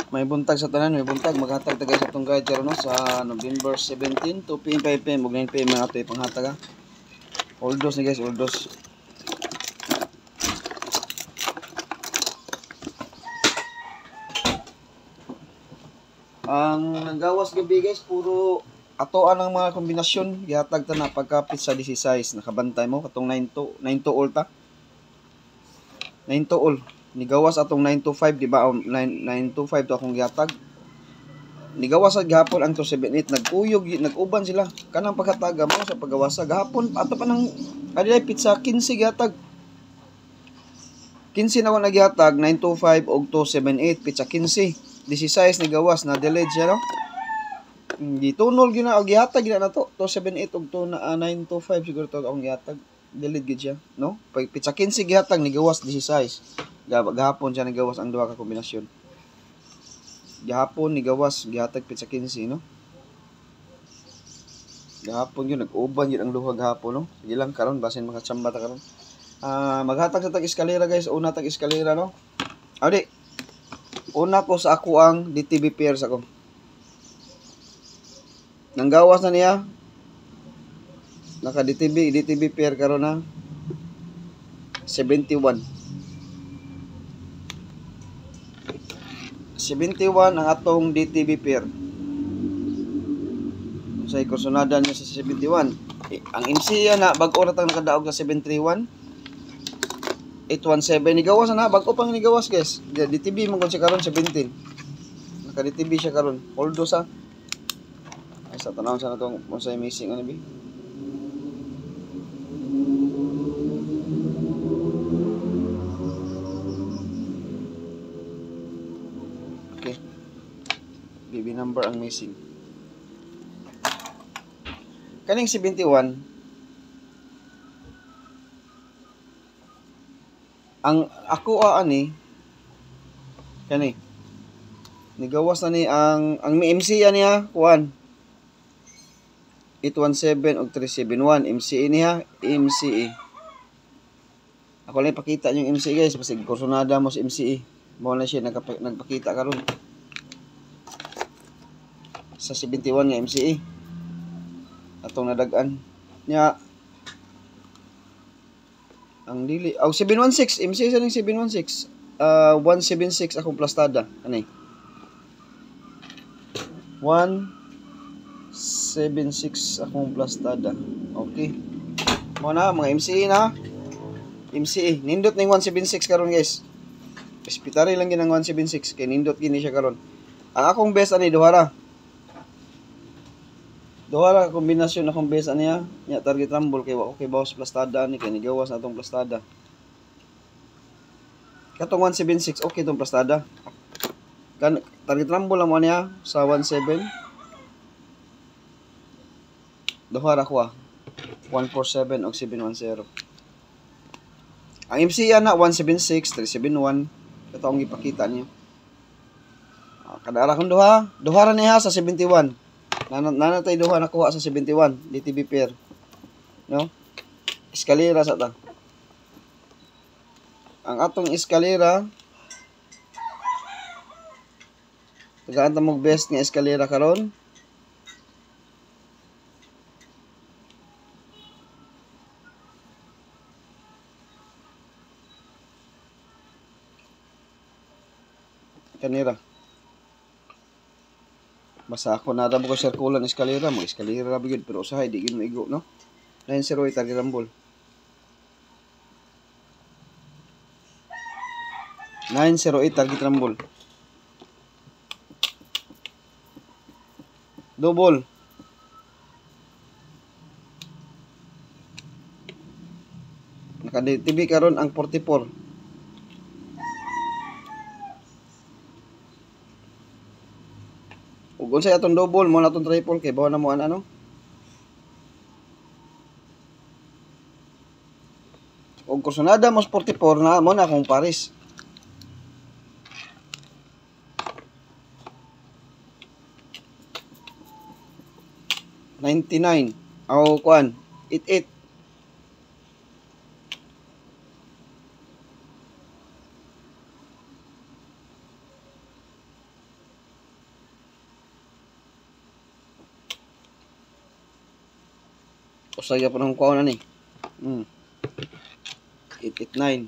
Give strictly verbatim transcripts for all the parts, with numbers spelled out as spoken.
May buntag sa tanan, may buntag maghatag ta guys atong guide karon no sa November seventeen, two p m five p m ug nine p m ato ipanghatag ha. Oldos ni guys, oldos. Ang nagawas gabi guys, puro atoan ang mga kombinasyon gihatag ta na pagkapit sa sixteen nakabantay mo katong nine to nine to all ta. nine to all. Nigawas atong nine to five, di ba? nine to five to akong gihatag. Nigawas sa gihapon ang two seventy-eight, naguyog, nag-uban sila. Kanang pagkataga mo sa paggawasa gahapon ato pa nang adilay pizza fifteen gihatag. fifteen na ako nagihatag, nine to five og two seventy-eight pizza fifteen. sixteen nigawas na delayed siya no. Gitunol gyud na og gihatag gyud na to two seventy-eight og to na uh, nine to five siguro to akong gihatag. Delayed gyud siya no. Pag pizza fifteen gihatag nigawas sixteen. Gahapon siya nigawas ang duha ka kombinasyon. Gahapon nigawas gihatag pizza fifteen no. Gahapon yun nag-uban yun ang duha gahapon no. Sige lang karon basin makatsamba ta karon. Ah uh, maghatag sa tag eskalera guys, una tag eskalera no. Adi. Una ko sa ako ang D T B pairs ako. Nanggawas na niya. Naka D T B D T B pair karon na seventy-one. seventy-one ang atong D T B pair. Sa ikosunada niya sa seventy-one. Eh, ang M C na bag-o ra tang nakadaog sa seven thirty-one. eight seventeen nigawas na bag-o pang nigawas guys. D T B man kon siya karon seventeen. Naka D T B siya karon. Holdo sa. Ay sa tanawon sa natong unsay missing ani bi. B B number ang missing. Kaning seventy-one ang ako ani kani nigawas na ni ang ang M C niya kuan eight seventeen og three seventy-one M C E niya M C E. Ako lang ipakita yung M C E guys basig kursunada mo sa M C E. Mao na siya nagpakita karon sa seventy-one nga M C E atong nadag-an nya ang dili aw oh, seven sixteen M C E sa ning seven sixteen uh, one seventy-six akong plastada ani one seventy-six akong plastada. Okay mo na mga M C E na M C E nindot ning one seventy-six karon guys. Hospitary lang ginang one seventy-six kay nindot gini siya karon. Ang akong best ani duhara Duha ra kombinasyon akong best niya, nya target rumble kay wa okay bawas plastada ni kay nigawas na atong plastada. Katong one seventy-six okay tong plastada. Kan target rumble mo niya sa one seven. Duha ra ko ah. one forty-seven og seven ten. Ang M C na one seventy-six, three seventy-one. Ito ang ipakita niyo. Kada ra kong duha, duha ra niya sa seventy-one. Nanatay duha nakuha sa seventy-one D T B pair no eskalera sa ta ang atong eskalera tagaan ta mog best nga eskalera karon kanira basta ako na damo ko sirkulan eskalera mo eskalera ra bigid pero usahay di gid maigo no nine oh eight target rumble nine oh eight target rumble double naka D T B karon ang forty-four ug unsay atong double mo na atong triple kay bawa na mo ano ug kursunada mo forty-four na mo na akong pares ninety-nine aw kuan eighty-eight Usay pa ng kuha na ni. Hmm. eight eight nine.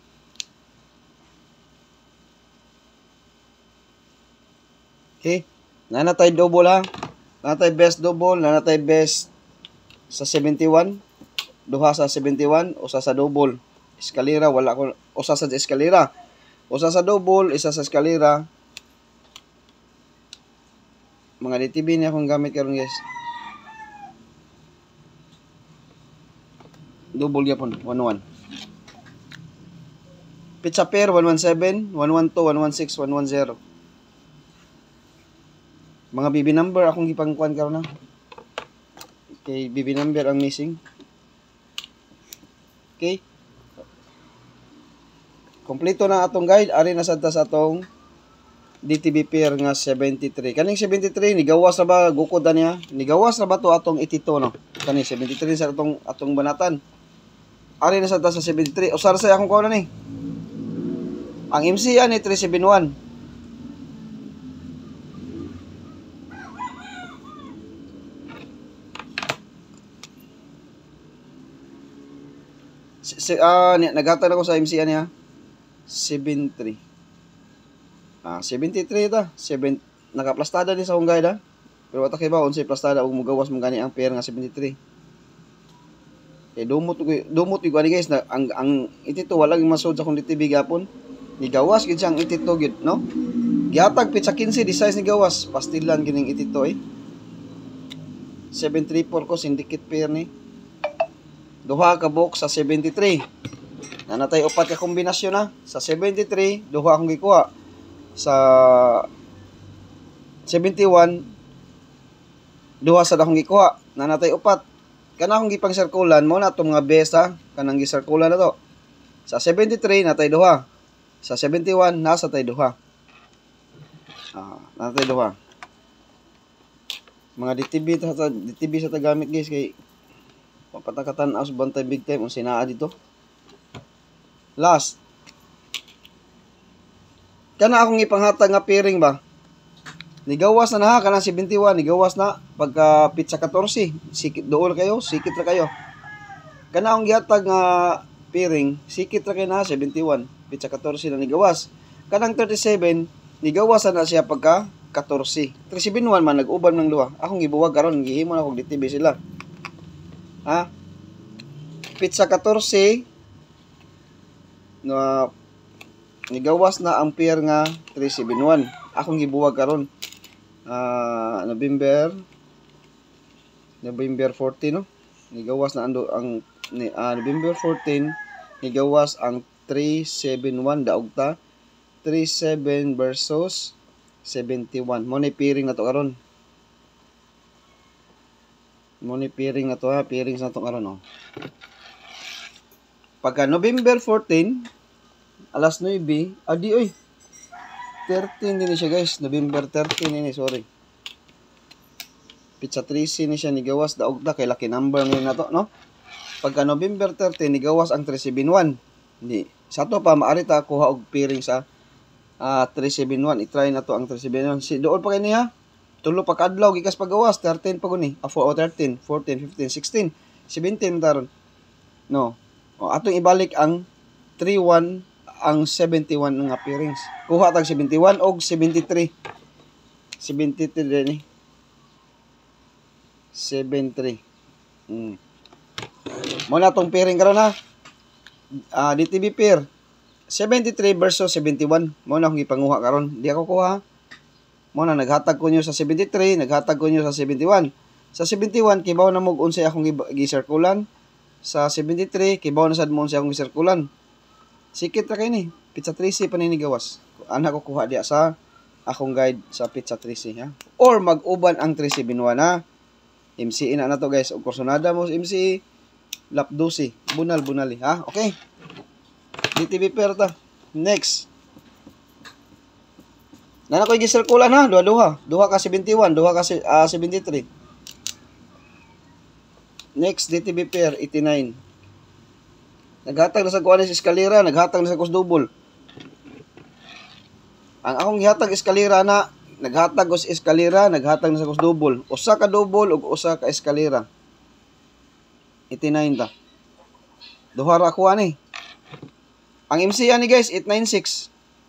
Okay. Nanatay double ha. Nanatay best double, nanatay best sa seventy-one. Duha sa seventy-one, usa sa double. Eskalera, wala ko. Usa sa eskalera. Usa sa double, isa sa eskalera. Mga D T B niya akong gamit karon guys. Double yapon, one one. Pizza pair, one one seven, one one two, one one six, one one zero. Mga B B number akong gipangkuan karon na. Okay, B B number ang missing. Okay. Kompleto na atong guide. Ari na sad ta sa atong D T B pair nga seventy-three. Kaning seventy-three nigawas na ba gukod na niya? Nigawas na ba to atong eighty-two no? Kani seventy-three sa atong atong banatan. Ari na sad ta sa seventy-three. Usar sa akong kuno ni. Ang M C ani three seventy-one. Si, ah, uh, naghatag ako sa M C niya. seventy-three. Ah, seventy-three ta. seven nakaplastada din sa akong guide ha. Pero wata kay ba unsay plastada ug mugawas mo gani ang pair nga seventy-three. Eh dumot ko dumot ko ani guys na ang ang itito wala gyud masud sa akong D T B gapon. Ni gawas gid siyang itito gid, no? Gihatag pit sa fifteen di size ni gawas, pastilan gining itito eh. seven three four ko syndicate pair ni. Duha ka box sa seventy-three. Nanatay upat ka kombinasyon na. Sa seventy-three, duha akong gikuha. Sa seventy-one, duha sa akong gikuha. Nanatay upat. Kana akong gipang sirkulan mo na itong mga best ha. Kanang gisirkulan na to. Sa seventy-three, natay duha. Sa seventy-one, nasa tay duha. Ah, natay duha. Mga D T B sa D T B sa tagamit guys kay papatakatan as bantay big time o sinaa dito. Last. Kana akong ipanghatag nga pairing ba? Nigawas na na kana seventy-one, nigawas na pagka pizza fourteen. Sikit dool kayo, sikit ra kayo. Kana akong gihatag nga pairing, sikit ra kay na seventy-one, pizza fourteen na nigawas. Kanang thirty-seven, nigawas na siya pagka fourteen. three seventy-one man nag-uban ng duha. Akong gibuwag karon gihimo na kog D T B sila. Ha? Pizza fourteen na nigawas na ang pair nga three seventy-one. Akong gibuwag karon. Ah, uh, November November fourteen no. Nigawas na ando ang ni, uh, November fourteen nigawas ang three seventy-one daog ta. thirty-seven versus seventy-one. Mo ni pairing na to karon. Mo ni pairing na to ha, pairing na to karon oh. Pagka November fourteen alas nine, adi oy. thirteen din siya guys, November thirteen ini, sorry. Pizza thirteen ni siya nigawas daog ta kay laki number ni nato, no? Pagka November thirteen nigawas ang three seventy-one. Hindi sa to pa maari ta kuha og pairing sa uh, three seventy-one. I-try na to ang three seventy-one. Si doon pa kini ha. Tulo pa kadlaw gikas pagawas, thirteen pa guni. Ah, four, thirteen, fourteen, fifteen, sixteen, seventeen taron. No. O atong ibalik ang three one ang seventy-one nga pairings. Kuha tag seventy-one og seventy-three. seventy-three din eh. seventy-three. Hmm. Mo na tong pairing karon ha. Ah, uh, D T B pair seventy-three versus seventy-one. Mo na akong gipanguha karon. Di ako kuha. Mo na naghatag ko niyo sa seventy-three, naghatag ko niyo sa seventy-one. Sa seventy-one kibaw na mo unsay akong gisirkulan. Sa seventy-three kibaw na sad mo unsay akong gisirkulan. Sikit ra kay ni. Pizza thirteen pa ni gawas. Ana ko kuha diya sa akong guide sa Pizza thirteen ha. Or mag-uban ang three seventy-one ha. M C ina na to guys. Og kursonada mo M C lap twelve. Bunal bunali ha. Okay. D T B pair ta. Next. Nana ko gisirkulan ha. Duha-duha. Duha ka seventy-one, duha ka uh, seventy-three. Next D T B pair eighty-nine. Naghatag na sa kuha sa eskalera, naghatag na sa kus double. Ang akong gihatag eskalera na, naghatag ko sa eskalera, naghatag na sa kus double. Usa ka double ug usa ka eskalera. eighty-nine ta. Duha ra kuha ni. Ang M C ani guys eight ninety-six.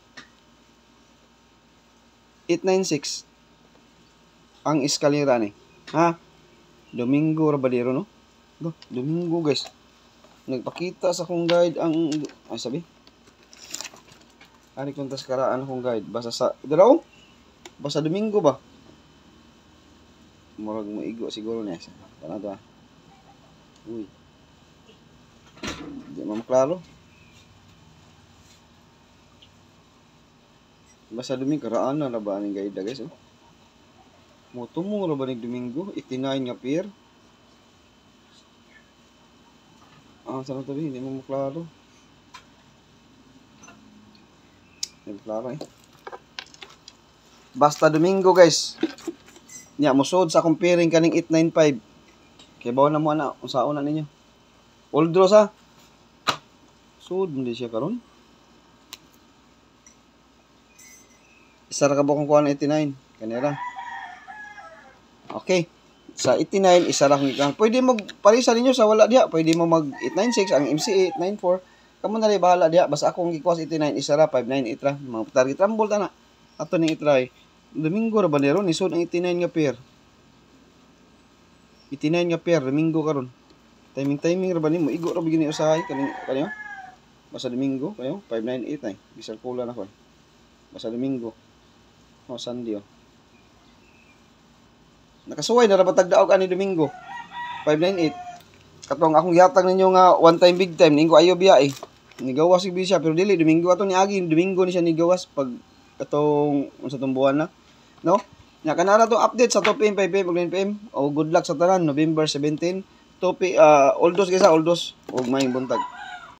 eight ninety-six. Ang eskalera ni. Ha? Domingo ra badiro no? Do, Domingo guys. Nagpakita sa akong guide ang ay sabi. Ani kung tas karaan akong guide basta sa dalaw. Basta Domingo ba? Murag mo igo siguro niya. Kana to ah. Uy. Di mo maklaro. Basta Domingo karaan na ba ning guide guys oh. Mo tumo ra ba ning Domingo eighty-nine nga pier. Ah, sana to hindi mo maklaro. Hindi klaro eh. Basta Domingo guys. Nya musod sa comparing kaning eight ninety-five. Kay bawo na mo ana unsaon na ninyo. Old draw sa. Sud hindi siya karon. Isa ra ka ba kung kuha ng eighty-nine kanira. Okay. Sa eighty-nine isa ra kung ikan. Pwede mo parisa ninyo sa wala diha. Pwede mo mag eight ninety-six ang M C A eight ninety-four. Kamo na rin bahala diha. Basta akong gikuha sa eighty-nine isa ra five ninety-eight ra. Mga target rumble ta na. Ato ning i-try. Domingo ra ba nero nisod ang eighty-nine nga pair. eighty-nine nga pair Domingo karon. Timing timing ra ba nimo igo ra bigini usahay kaning kanyo. Basta Domingo kayo five ninety-eight ay. Bisag pula na ko. Basta Domingo. O Sunday oh. Nakasuway na ra ba tagdaog ani Domingo. five ninety-eight. Katong akong gihatag ninyo nga one time big time ningo ayo biya eh. Nigawas sig siya pero dili Domingo ato ni agi Domingo ni siya nigawas pag katong unsa tong buwan na. No? Nya kanara tong update sa two P M five P M ug nine P M. O good luck sa tanan November seventeen. two P M uh, Oldos kaysa Oldos ug maayong buntag.